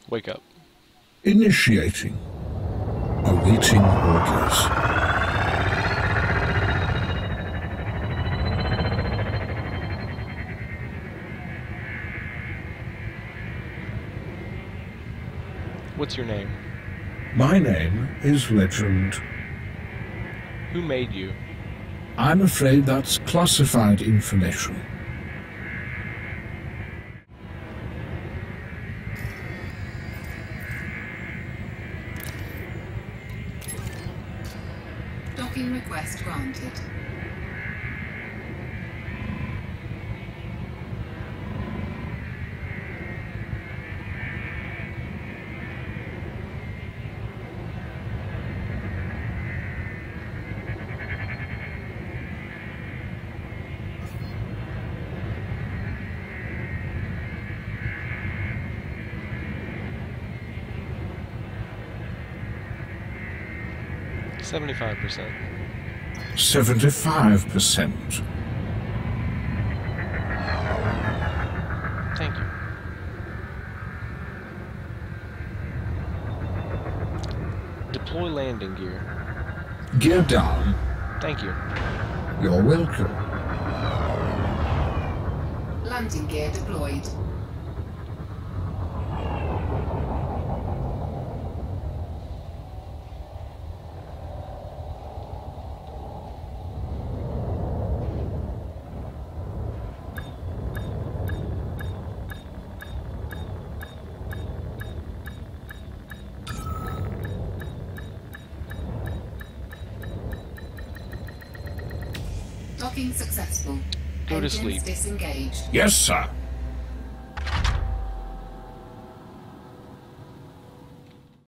Wake up. Initiating. Awaiting orders. What's your name? My name is Legend. Who made you? I'm afraid that's classified information. Docking request granted. $75%. 75%. Thank you. Deploy landing gear. Gear down. Thank you. You're welcome. Landing gear deployed. Docking successful. Go to Engines sleep. disengaged. Yes, sir.